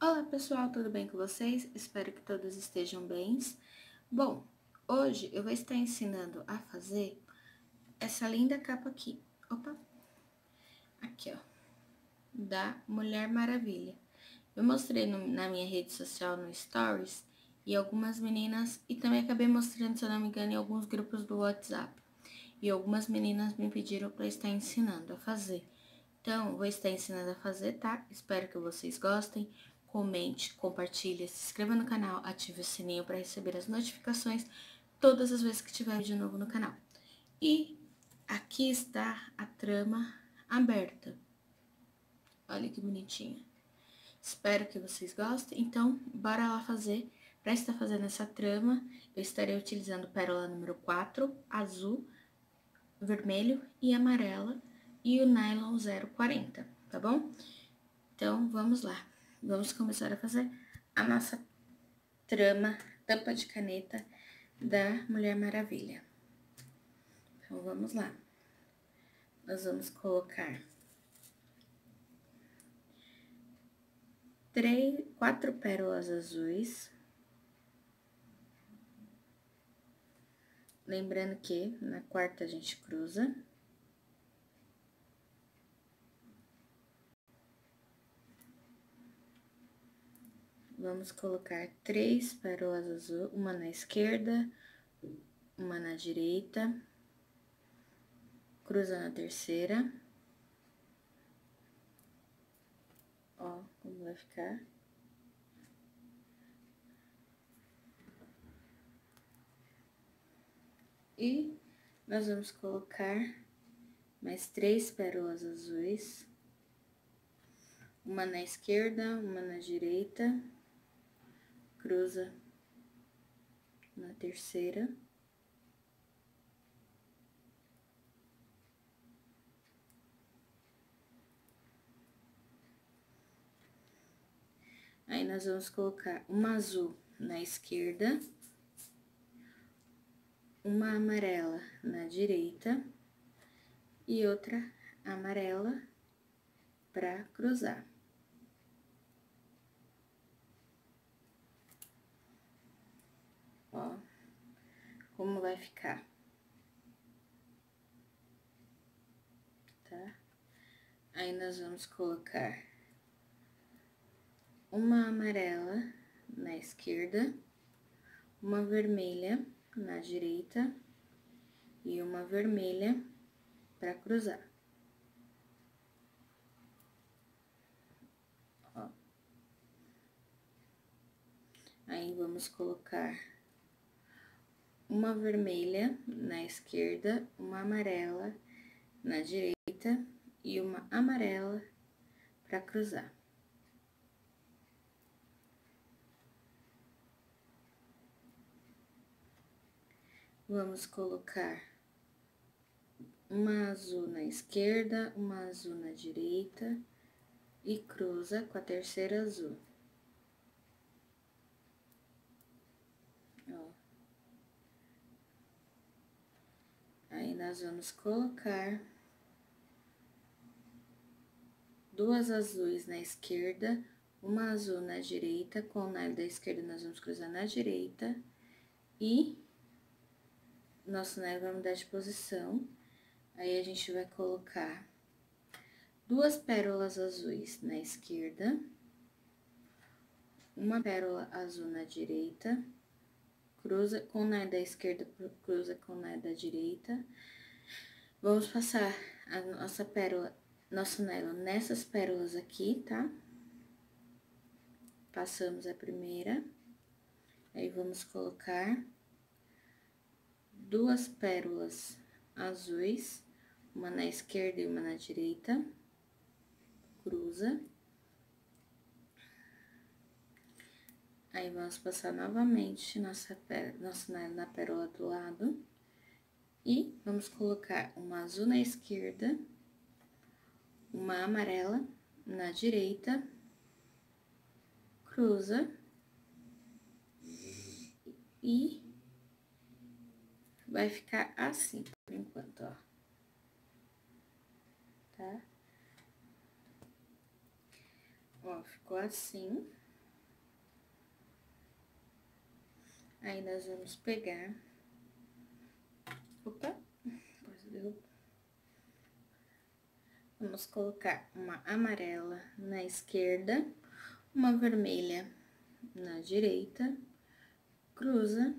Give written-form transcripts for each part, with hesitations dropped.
Olá pessoal, tudo bem com vocês? Espero que todos estejam bem. Bom, hoje eu vou estar ensinando a fazer essa linda capa aqui. Opa! Aqui, ó, da Mulher Maravilha. Eu mostrei na minha rede social, no Stories, e algumas meninas, e também acabei mostrando, se eu não me engano, em alguns grupos do WhatsApp. E algumas meninas me pediram para estar ensinando a fazer. Então, vou estar ensinando a fazer, tá? Espero que vocês gostem. Comente, compartilhe, se inscreva no canal, ative o sininho para receber as notificações todas as vezes que tiver vídeo novo no canal. E aqui está a trama aberta. Olha que bonitinha. Espero que vocês gostem. Então, bora lá fazer. Para estar fazendo essa trama, eu estarei utilizando pérola número 4, azul, vermelho e amarela, e o nylon 040, tá bom? Então, vamos lá. Vamos começar a fazer a nossa trama, tampa de caneta da Mulher Maravilha. Então, vamos lá. Nós vamos colocar 4 pérolas azuis. Lembrando que na quarta a gente cruza. Vamos colocar 3 pérolas azuis, uma na esquerda, uma na direita, cruza na terceira. Ó, como vai ficar. E nós vamos colocar mais 3 pérolas azuis, uma na esquerda, uma na direita, cruza na terceira. Aí, nós vamos colocar uma azul na esquerda, uma amarela na direita e outra amarela pra cruzar. Ó, como vai ficar. Tá? Aí, nós vamos colocar uma amarela na esquerda, uma vermelha na direita e uma vermelha para cruzar. Ó. Aí, vamos colocar uma vermelha na esquerda, uma amarela na direita e uma amarela para cruzar. Vamos colocar uma azul na esquerda, uma azul na direita e cruza com a terceira azul. Ó. Aí, nós vamos colocar 2 azuis na esquerda, uma azul na direita, com o nylon da esquerda nós vamos cruzar na direita e nosso nylon vai mudar de posição. Aí, a gente vai colocar 2 pérolas azuis na esquerda, uma pérola azul na direita, cruza com o nylon da esquerda, cruza com o nylon da direita. Vamos passar a nossa pérola, nosso nylon nessas pérolas aqui, tá? Passamos a primeira. Aí, vamos colocar 2 pérolas azuis, uma na esquerda e uma na direita, cruza. Aí, vamos passar novamente nosso nylon na pérola do lado. E vamos colocar uma azul na esquerda, uma amarela na direita, cruza. E vai ficar assim, por enquanto, ó. Tá? Ó, ficou assim. Aí, nós vamos pegar... Opa! Vamos colocar uma amarela na esquerda, uma vermelha na direita, cruza.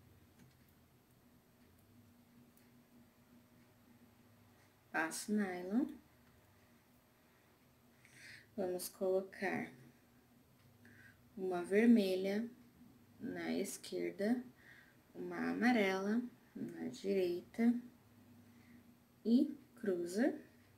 Passo nylon. Vamos colocar uma vermelha na esquerda, uma amarela na direita e cruza.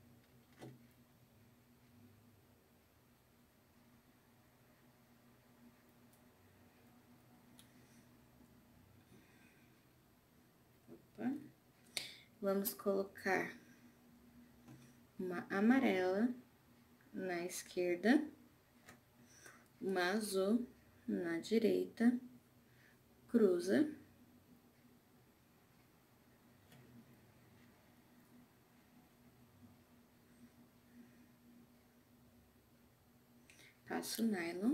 Opa. Vamos colocar uma amarela na esquerda, uma azul na direita, cruza. Passo nylon.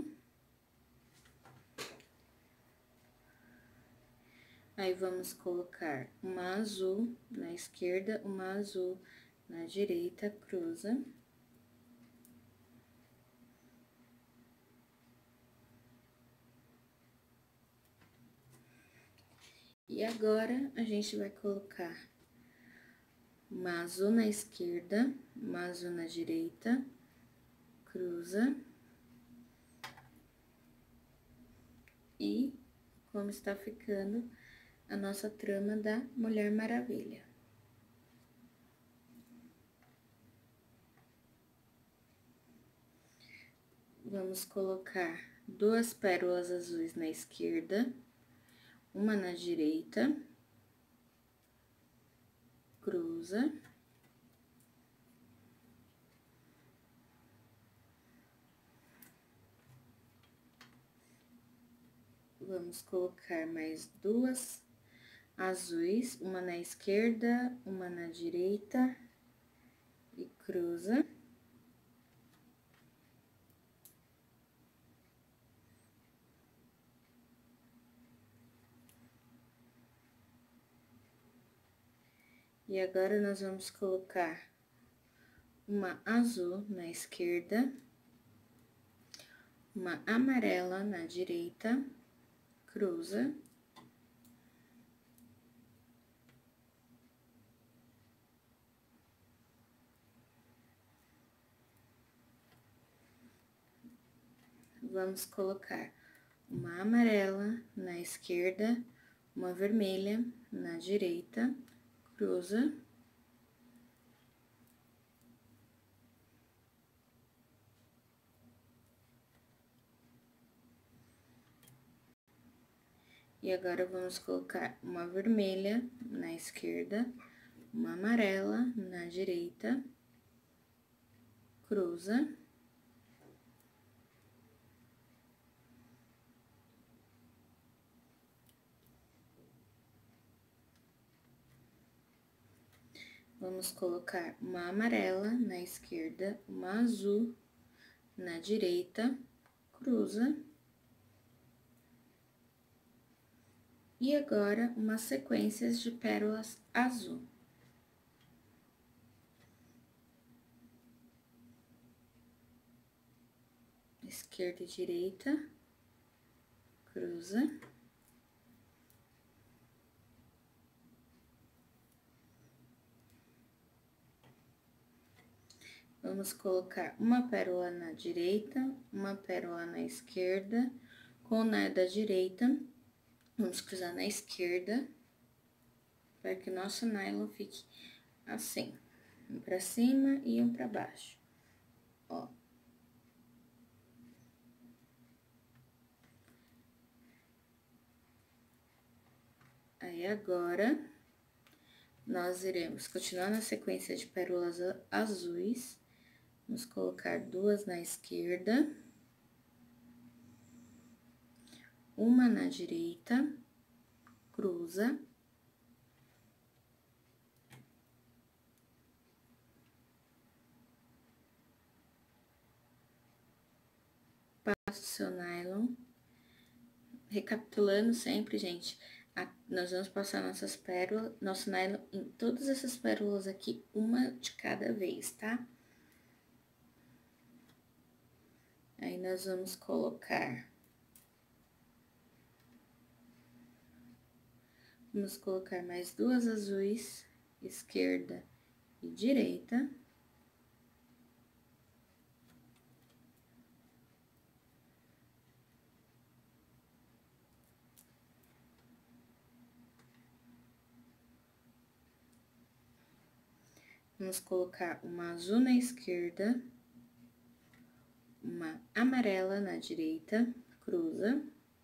Aí, vamos colocar uma azul na esquerda, uma azul na direita, cruza. E agora, a gente vai colocar uma azul na esquerda, uma azul na direita, cruza. E como está ficando a nossa trama da Mulher Maravilha. Vamos colocar 2 pérolas azuis na esquerda, uma na direita, cruza. Vamos colocar mais 2 azuis, uma na esquerda, uma na direita e cruza. E agora, nós vamos colocar uma azul na esquerda, uma amarela na direita, cruza. Vamos colocar uma amarela na esquerda, uma vermelha na direita, cruza. E agora, vamos colocar uma vermelha na esquerda, uma amarela na direita, cruza. Vamos colocar uma amarela na esquerda, uma azul na direita, cruza. E agora, umas sequências de pérolas azul. Esquerda e direita, cruza. Vamos colocar uma pérola na direita, uma pérola na esquerda, com o nó da direita, vamos cruzar na esquerda, para que o nosso nylon fique assim, um pra cima e um pra baixo, ó. Aí, agora, nós iremos continuar na sequência de pérolas azuis, vamos colocar 2 na esquerda, uma na direita, cruza. Passa o seu nylon, recapitulando sempre, gente, nós vamos passar nossas pérolas, nosso nylon em todas essas pérolas aqui, uma de cada vez, tá? Aí, nós vamos colocar... Vamos colocar mais duas azuis, esquerda e direita. Vamos colocar uma azul na esquerda, uma amarela na direita, cruza.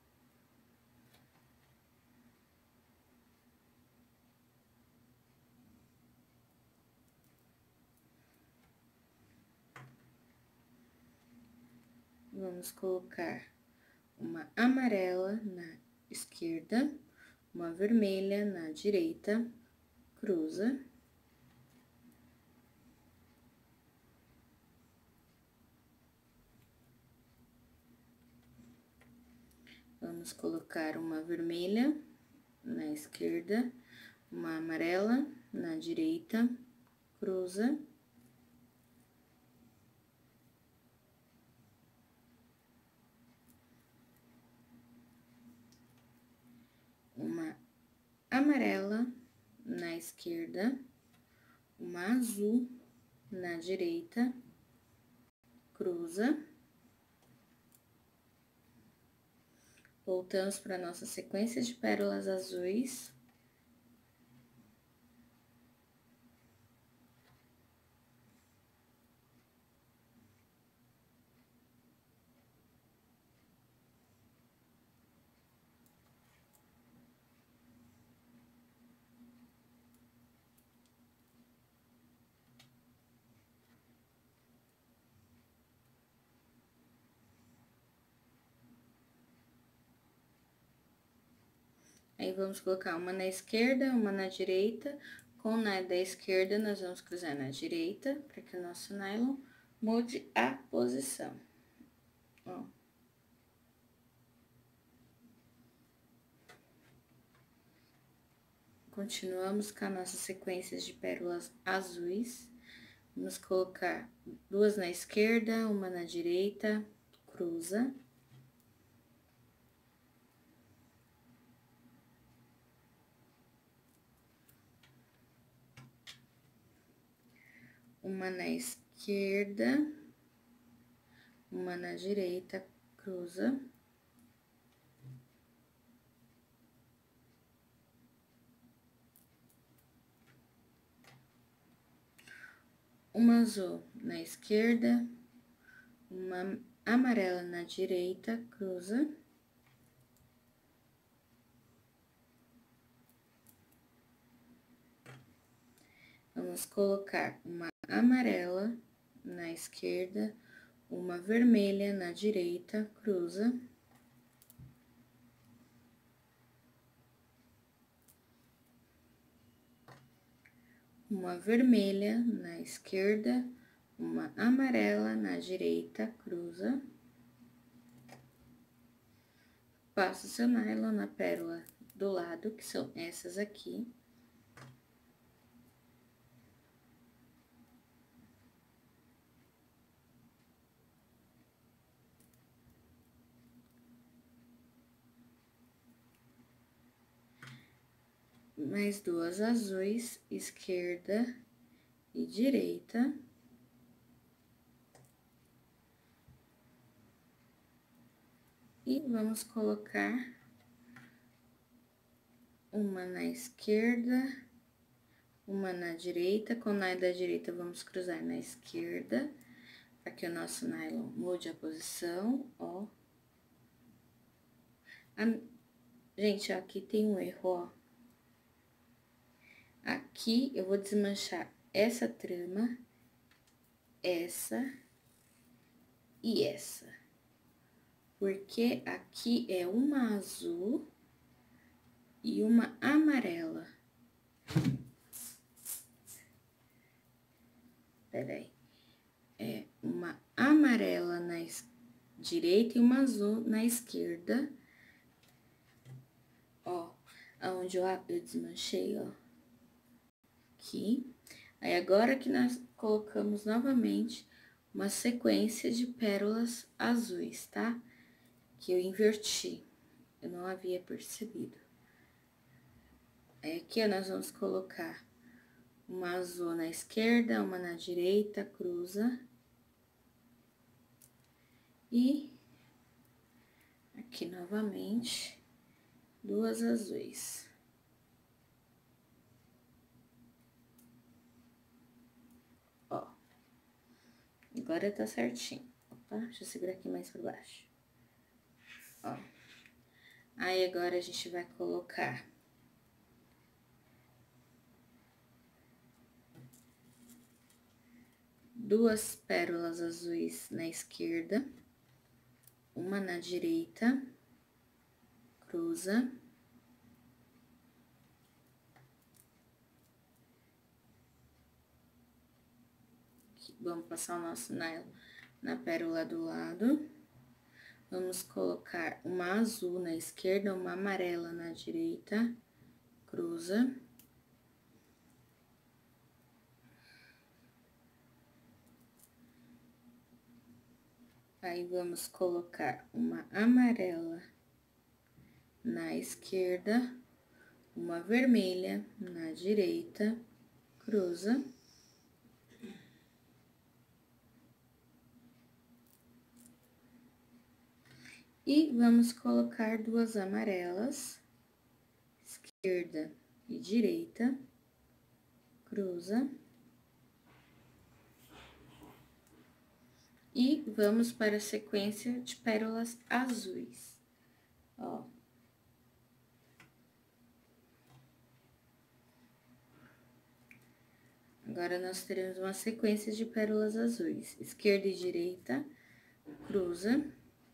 Vamos colocar uma amarela na esquerda, uma vermelha na direita, cruza. Vamos colocar uma vermelha na esquerda, uma amarela na direita, cruza. Uma amarela na esquerda, uma azul na direita, cruza. Voltamos para nossa sequência de pérolas azuis. Aí, vamos colocar uma na esquerda, uma na direita. Com o nylon da esquerda, nós vamos cruzar na direita, para que o nosso nylon mude a posição. Ó. Continuamos com a nossa sequência de pérolas azuis. Vamos colocar duas na esquerda, uma na direita, cruza. Uma na esquerda, uma na direita, cruza. Uma azul na esquerda, uma amarela na direita, cruza. Vamos colocar uma amarela na esquerda, uma vermelha na direita, cruza. Uma vermelha na esquerda, uma amarela na direita, cruza. Passa o seu nylon na pérola do lado, que são essas aqui. Mais duas azuis, esquerda e direita. E vamos colocar uma na esquerda, uma na direita. Com o nylon da direita, vamos cruzar na esquerda, para que o nosso nylon mude a posição, ó. Gente, ó, aqui tem um erro, ó. Aqui, eu vou desmanchar essa trama, essa e essa. Porque aqui é uma azul e uma amarela. Peraí. É uma amarela na direita e uma azul na esquerda. aonde eu desmanchei, ó. Aqui. Aí, agora que nós colocamos novamente uma sequência de pérolas azuis, tá? Que eu inverti, eu não havia percebido. Aí, aqui, ó, nós vamos colocar uma azul na esquerda, uma na direita, cruza. E aqui novamente, duas azuis. Ó, agora tá certinho. Opa, deixa eu segurar aqui mais pra baixo. Ó, aí agora a gente vai colocar duas pérolas azuis na esquerda, uma na direita, cruza. Aqui, vamos passar o nosso nylon na pérola do lado. Vamos colocar uma azul na esquerda, uma amarela na direita, cruza. Aí, vamos colocar uma amarela na esquerda, uma vermelha na direita, cruza. E vamos colocar duas amarelas, esquerda e direita, cruza. E vamos para a sequência de pérolas azuis, ó. Agora, nós teremos uma sequência de pérolas azuis, esquerda e direita, cruza.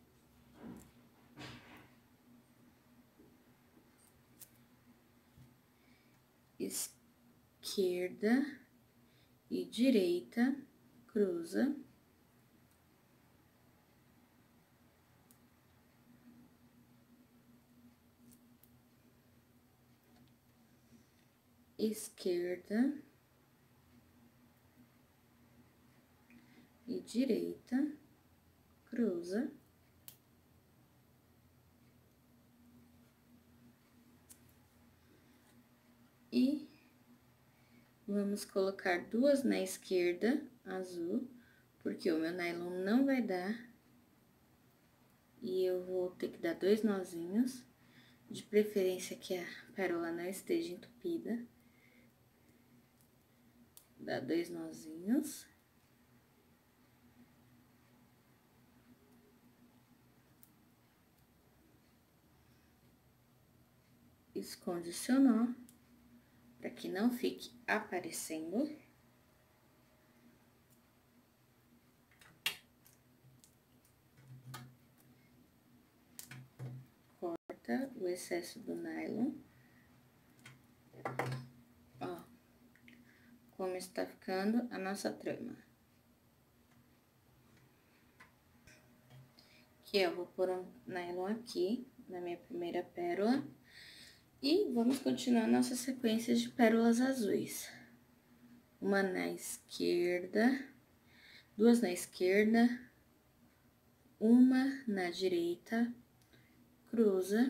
Esquerda e direita, cruza. Esquerda e direita, cruza. E vamos colocar duas na esquerda, azul, porque o meu nylon não vai dar. E eu vou ter que dar dois nozinhos, de preferência que a pérola não esteja entupida. Dá dois nozinhos. Esconde o seu nó, para que não fique aparecendo. Corta o excesso do nylon. Ó, como está ficando a nossa trama. Aqui, ó, vou pôr um nylon aqui, na minha primeira pérola. E vamos continuar nossa sequência de pérolas azuis. Uma na esquerda, duas na esquerda, uma na direita, cruza.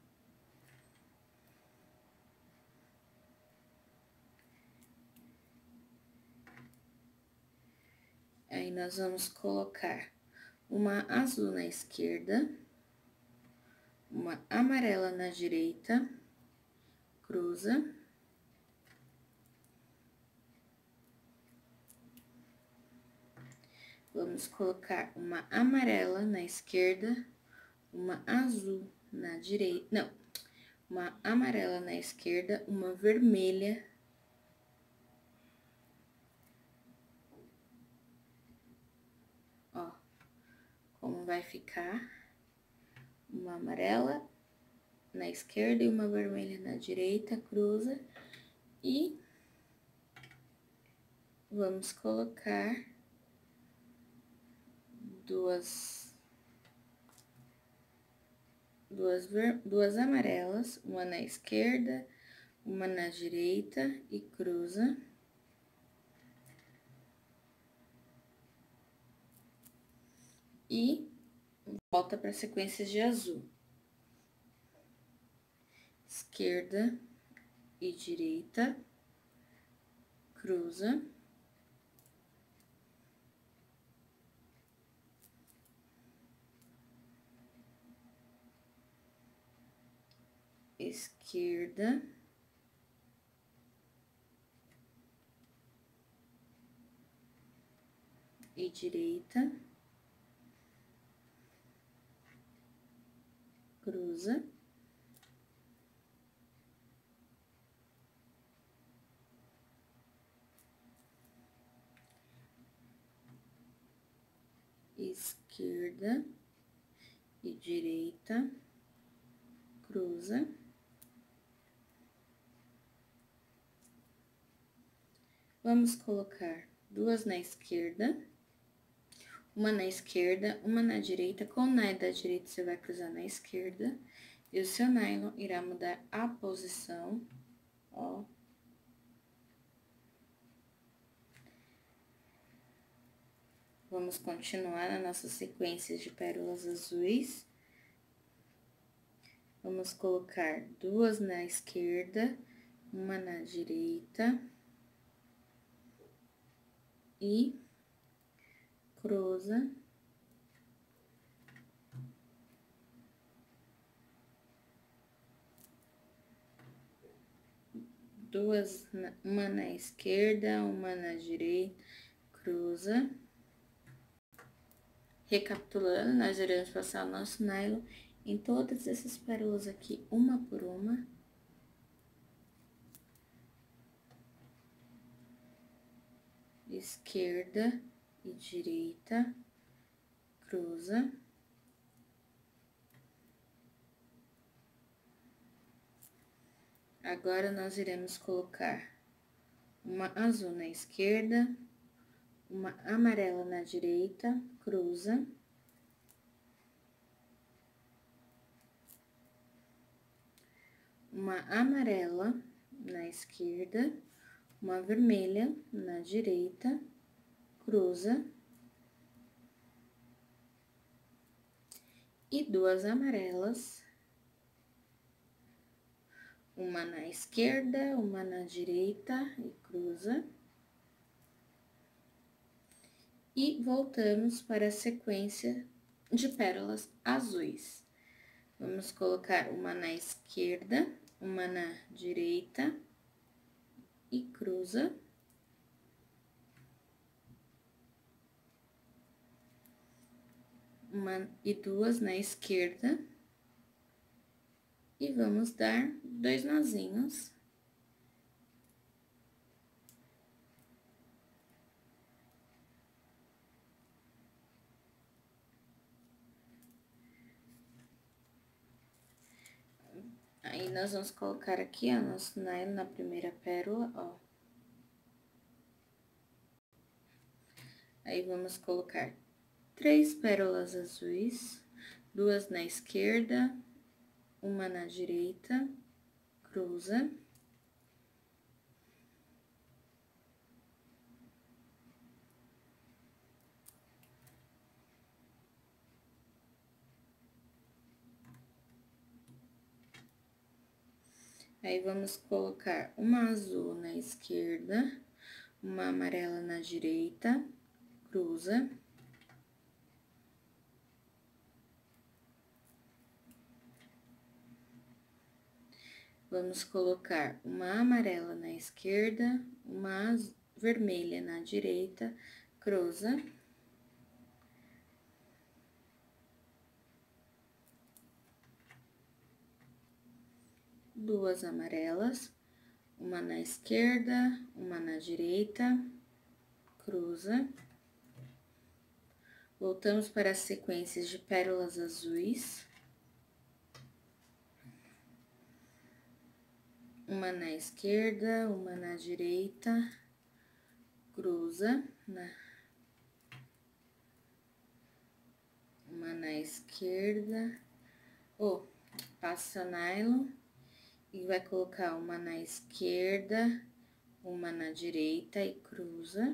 Aí, nós vamos colocar uma azul na esquerda, uma amarela na direita, cruza. Vamos colocar uma amarela na esquerda, uma azul na direita, não, uma amarela na esquerda, uma vermelha. Ó, como vai ficar uma amarela na esquerda e uma vermelha na direita, cruza. E vamos colocar duas duas amarelas, uma na esquerda, uma na direita e cruza. E volta para sequências de azul. Esquerda e direita, cruza. Esquerda. E direita. Cruza. Esquerda e direita, cruza. Vamos colocar duas na esquerda, uma na esquerda, uma na direita. Com o nylon da direita, você vai cruzar na esquerda e o seu nylon irá mudar a posição, ó. Vamos continuar na nossa sequência de pérolas azuis. Vamos colocar duas na esquerda, uma na direita. E cruza. Duas, uma na esquerda, uma na direita, cruza. Recapitulando, nós iremos passar o nosso nylon em todas essas pérolas aqui, uma por uma. Esquerda e direita, cruza. Agora, nós iremos colocar uma azul na esquerda, uma amarela na direita, cruza. Uma amarela na esquerda, uma vermelha na direita, cruza. E duas amarelas, uma na esquerda, uma na direita e cruza. E voltamos para a sequência de pérolas azuis. Vamos colocar uma na esquerda, uma na direita e cruza. Uma e duas na esquerda. E vamos dar dois nozinhos. Aí, nós vamos colocar aqui, ó, nosso nylon na primeira pérola, ó. Aí, vamos colocar 3 pérolas azuis, duas na esquerda, uma na direita, cruza. Aí, vamos colocar uma azul na esquerda, uma amarela na direita, cruza. Vamos colocar uma amarela na esquerda, uma vermelha na direita, cruza. Duas amarelas, uma na esquerda, uma na direita, cruza. Voltamos para as sequências de pérolas azuis. Uma na esquerda, uma na direita, cruza. Uma na esquerda, Passa nylon e vai colocar uma na esquerda, uma na direita e cruza.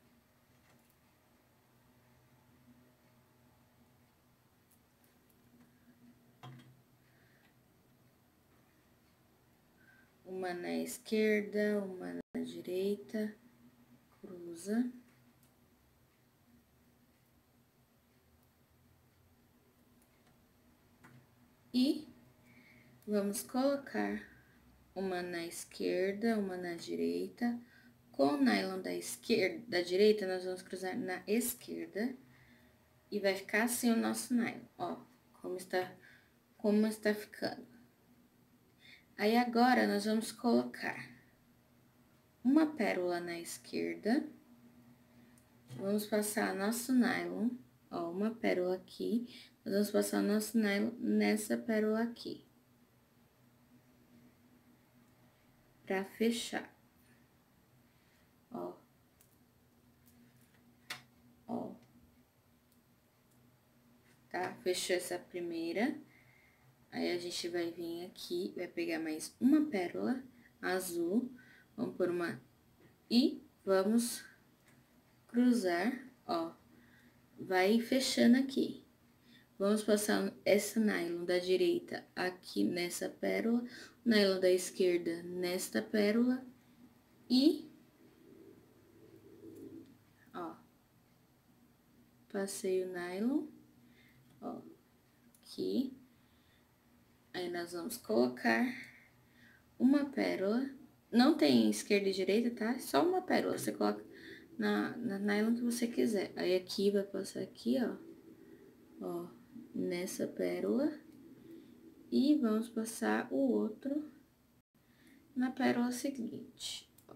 Uma na esquerda, uma na direita, cruza. E vamos colocar uma na esquerda, uma na direita. Com o nylon da esquerda, da direita, nós vamos cruzar na esquerda. E vai ficar assim o nosso nylon, ó, como está ficando. Aí, agora, nós vamos colocar uma pérola na esquerda. Vamos passar nosso nylon, ó, uma pérola aqui. Nós vamos passar nosso nylon nessa pérola aqui. Pra fechar. Ó. Ó. Tá? Fechou essa primeira. Aí, a gente vai vir aqui, vai pegar mais uma pérola azul. Vamos por uma... E vamos cruzar, ó. Vai fechando aqui. Vamos passar essa nylon da direita aqui nessa pérola, nylon da esquerda nesta pérola e, ó, passei o nylon, ó, aqui. Aí, nós vamos colocar uma pérola, não tem esquerda e direita, tá? Só uma pérola, você coloca na nylon que você quiser. Aí, aqui, vai passar aqui, ó, nessa pérola. E vamos passar o outro na pérola seguinte, ó.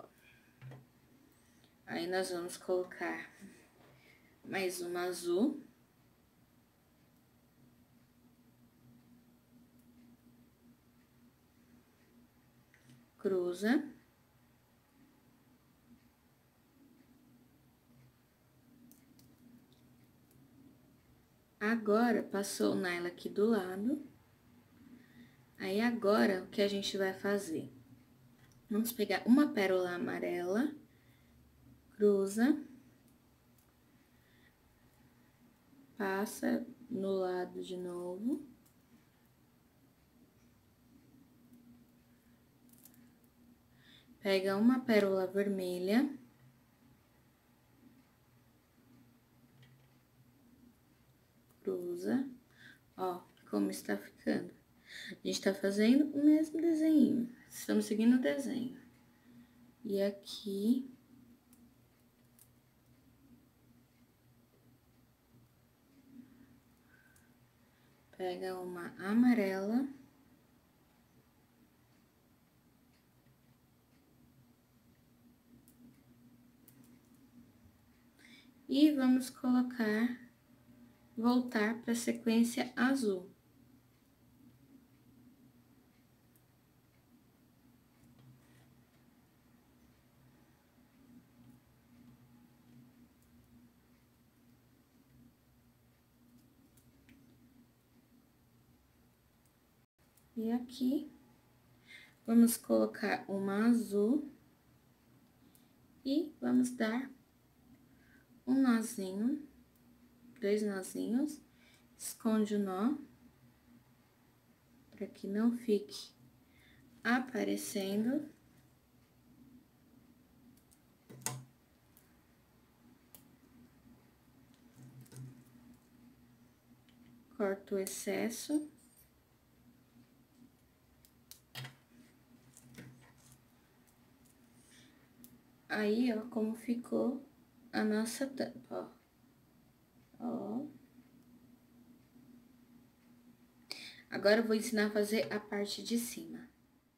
Aí, nós vamos colocar mais uma azul. Cruza. Agora, passou o nylon aqui do lado. Aí, agora, o que a gente vai fazer? Vamos pegar uma pérola amarela, cruza, passa no lado de novo. Pega uma pérola vermelha. Cruza, ó, como está ficando. A gente tá fazendo o mesmo desenho, estamos seguindo o desenho. E aqui... Pega uma amarela. E vamos colocar, voltar para a sequência azul. E aqui, vamos colocar uma azul e vamos dar um nozinho, 2 nozinhos, esconde o nó, para que não fique aparecendo. Corta o excesso. Aí, ó, como ficou a nossa tampa, ó. Agora, eu vou ensinar a fazer a parte de cima.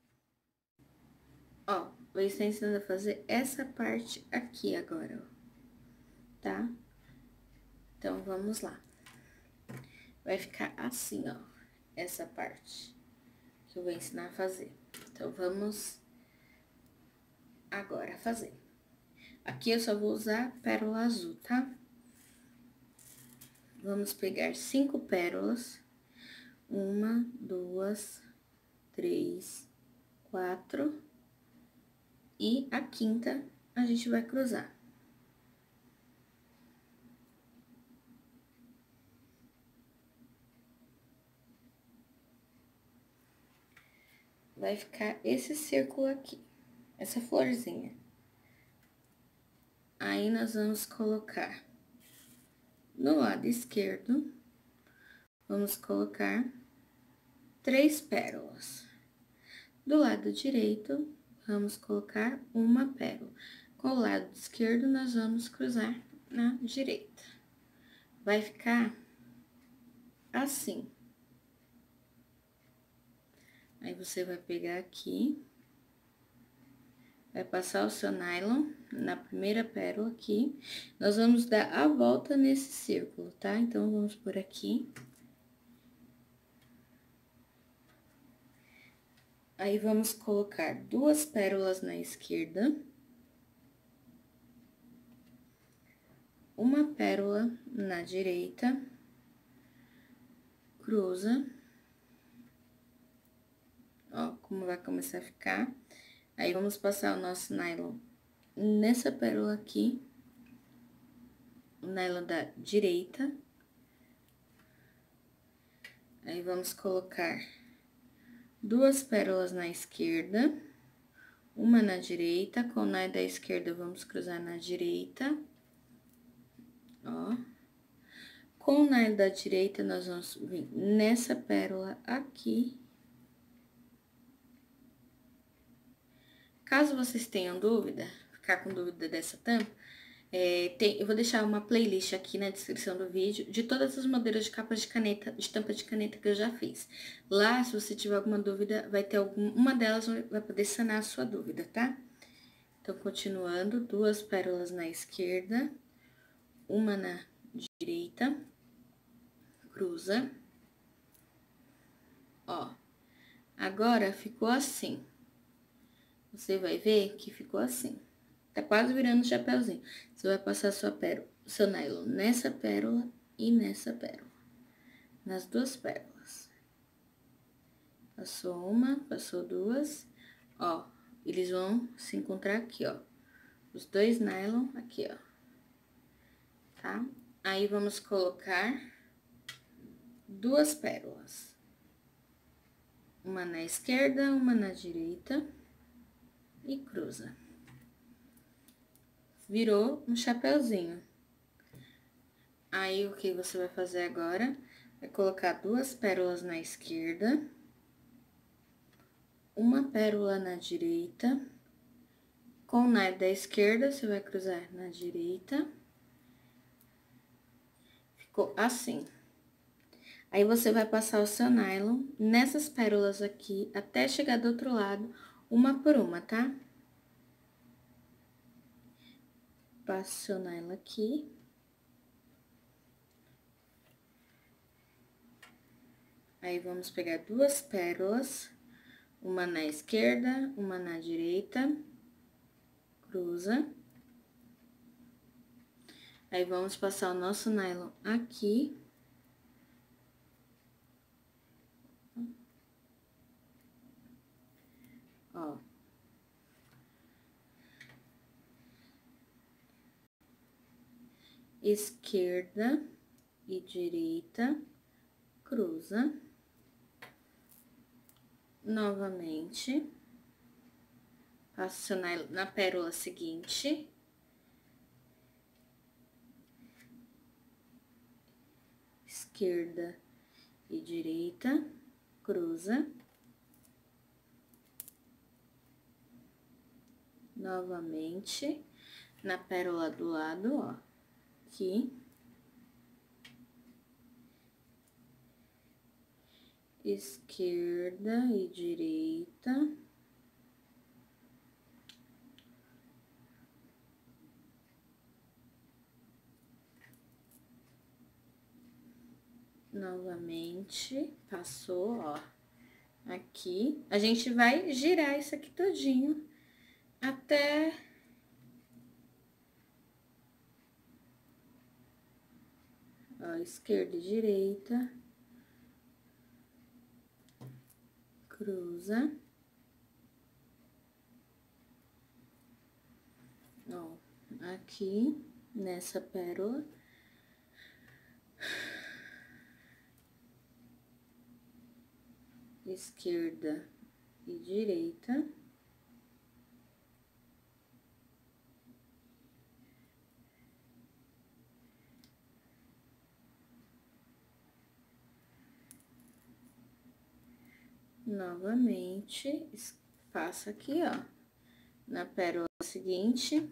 Ó, vou estar ensinando a fazer essa parte aqui agora, ó, tá? Então, vamos lá. Vai ficar assim, ó, essa parte que eu vou ensinar a fazer. Então, vamos agora fazer. Aqui eu só vou usar pérola azul, tá? Vamos pegar 5 pérolas. 1, 2, 3, 4. E a quinta, a gente vai cruzar. Vai ficar esse círculo aqui, essa florzinha. Aí, nós vamos colocar no lado esquerdo, vamos colocar 3 pérolas. Do lado direito, vamos colocar uma pérola. Com o lado esquerdo, nós vamos cruzar na direita. Vai ficar assim. Aí, você vai pegar aqui, vai passar o seu nylon na primeira pérola aqui. Nós vamos dar a volta nesse círculo, tá? Então, vamos por aqui. Aí, vamos colocar 2 pérolas na esquerda. Uma pérola na direita. Cruza. Ó, como vai começar a ficar. Aí, vamos passar o nosso nylon nessa pérola aqui. O nylon da direita. Aí, vamos colocar 2 pérolas na esquerda. Uma na direita. Com o nylon da esquerda, vamos cruzar na direita. Ó. Com o nylon da direita, nós vamos vir nessa pérola aqui. Caso vocês tenham dúvida, ficar com dúvida dessa tampa, eu vou deixar uma playlist aqui na descrição do vídeo de todas as modelos de capas de caneta, de tampa de caneta que eu já fiz. Lá, se você tiver alguma dúvida, vai ter uma delas vai poder sanar a sua dúvida, tá? Então, continuando, 2 pérolas na esquerda, uma na direita, cruza. Ó, agora ficou assim. Você vai ver que ficou assim. Tá quase virando chapéuzinho. Você vai passar sua pérola, seu nylon nessa pérola e nessa pérola. Nas 2 pérolas. Passou uma, passou 2. Ó, eles vão se encontrar aqui, ó. Os 2 nylon aqui, ó. Tá? Aí, vamos colocar 2 pérolas. Uma na esquerda, uma na direita. E cruza. Virou um chapéuzinho. Aí, o que você vai fazer agora? Vai colocar 2 pérolas na esquerda. Uma pérola na direita. Com o nylon da esquerda, você vai cruzar na direita. Ficou assim. Aí, você vai passar o seu nylon nessas pérolas aqui, até chegar do outro lado, uma por uma, tá? Passa o seu nylon aqui. Aí, vamos pegar 2 pérolas, uma na esquerda, uma na direita, cruza. Aí, vamos passar o nosso nylon aqui. Ó. Esquerda e direita, cruza. Novamente. Passo na pérola seguinte. Esquerda e direita, cruza. Novamente, na pérola do lado, ó, aqui. Esquerda e direita. Novamente, passou, ó, aqui. A gente vai girar isso aqui todinho até ó, esquerda e direita. cruza. Ó, aqui nessa pérola. Esquerda e direita. Novamente, passa aqui, ó, na pérola seguinte.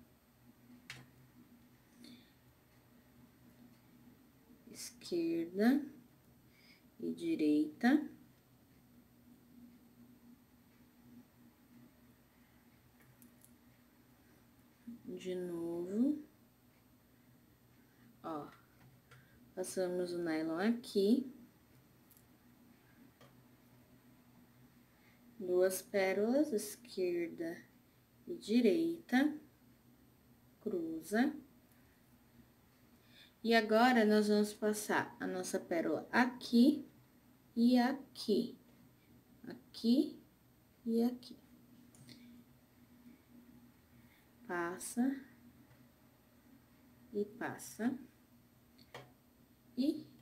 Esquerda e direita. De novo. Ó, passamos o nylon aqui. Duas pérolas, esquerda e direita. Cruza. E agora, nós vamos passar a nossa pérola aqui e aqui. Aqui e aqui. Passa. E passa. E...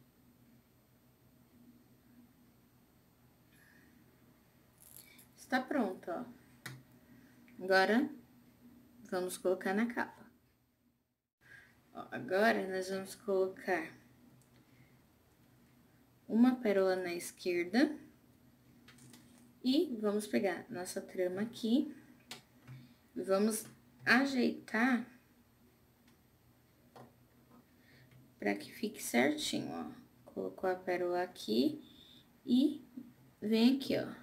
está pronto, ó. Agora, vamos colocar na capa. Ó, agora, nós vamos colocar uma pérola na esquerda. E vamos pegar nossa trama aqui. E vamos ajeitar para que fique certinho, ó. Colocou a pérola aqui e vem aqui, ó.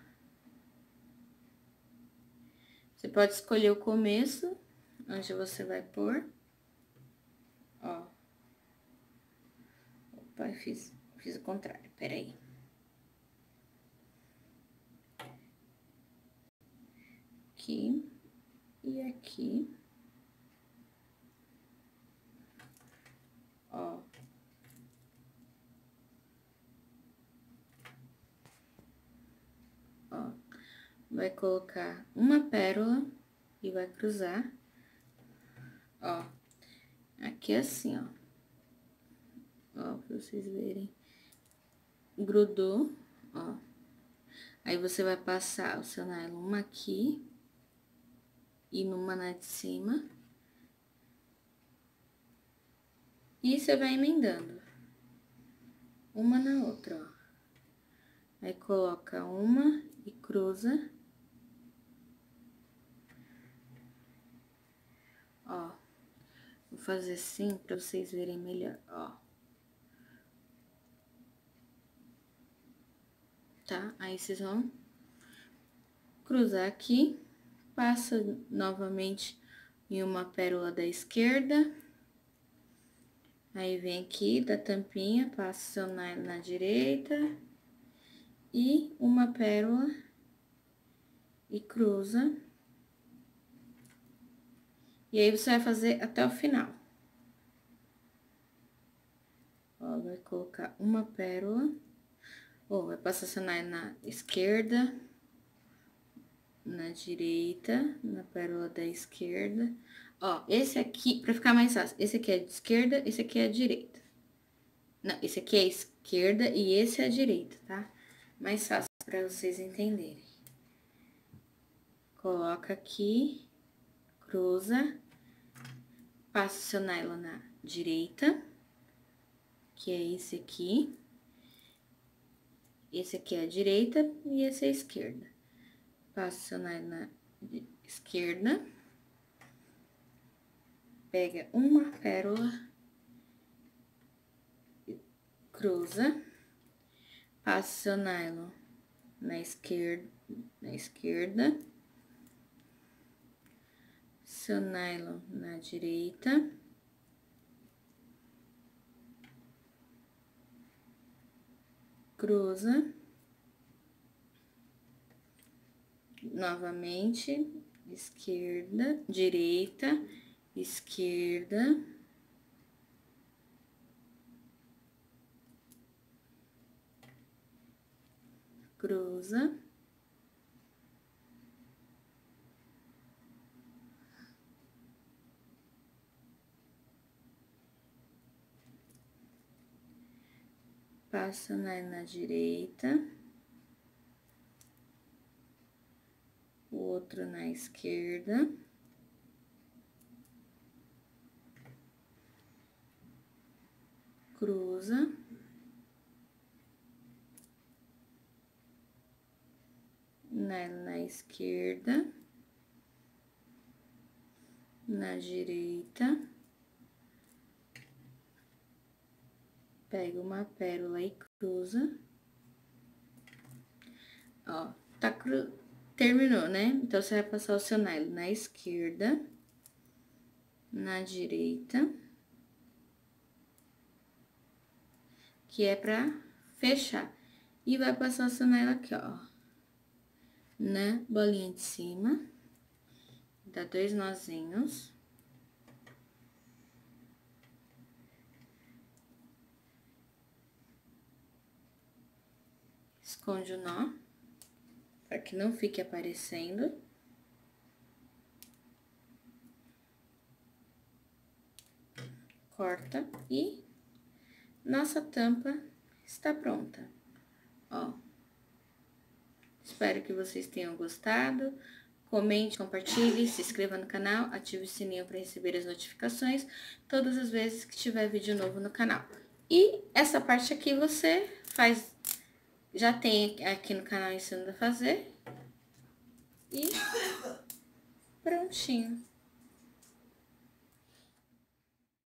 Você pode escolher o começo, onde você vai pôr. Ó. Opa, fiz o contrário, peraí. Aqui e aqui. Ó. Ó. Vai colocar uma pérola e vai cruzar. Ó. Aqui assim, ó. Ó, pra vocês verem. Grudou, ó. Aí, você vai passar o seu nylon uma aqui e numa na de cima. E você vai emendando uma na outra, ó. Aí, coloca uma e cruza. Ó, vou fazer assim pra vocês verem melhor, ó. Tá? Aí, vocês vão cruzar aqui, passa novamente em uma pérola da esquerda. Aí, vem aqui da tampinha, passa o seu nylon na direita. E uma pérola e cruza. E aí, você vai fazer até o final. Ó, vai colocar uma pérola. Ó, vai passar seu nylon na esquerda, na direita, na pérola da esquerda. Ó, esse aqui, pra ficar mais fácil, esse aqui é de esquerda, esse aqui é a direita. Não, esse aqui é a esquerda e esse é a direita, tá? Mais fácil pra vocês entenderem. Coloca aqui, cruza, passa o seu nylon na direita, que é esse aqui. Esse aqui é a direita e esse é a esquerda. Passa o seu nylon na esquerda. Pega uma pérola, cruza, passa o seu nylon na esquerda, seu nylon na direita, cruza, novamente, esquerda, direita, esquerda, cruza, Passa na direita. O outro na esquerda. Cruza. Na esquerda. Na direita. Pega uma pérola e cruza. Ó, terminou, né? Então, você vai passar o seu nylon na esquerda, na direita, que é pra fechar. E vai passar o seu nylon aqui, ó, na bolinha de cima, dá 2 nozinhos. Esconde o nó, para que não fique aparecendo. Corta e nossa tampa está pronta. Ó, espero que vocês tenham gostado. Comente, compartilhe, se inscreva no canal, ative o sininho para receber as notificações todas as vezes que tiver vídeo novo no canal. E essa parte aqui você faz, já tem aqui no canal ensinando a fazer. E prontinho.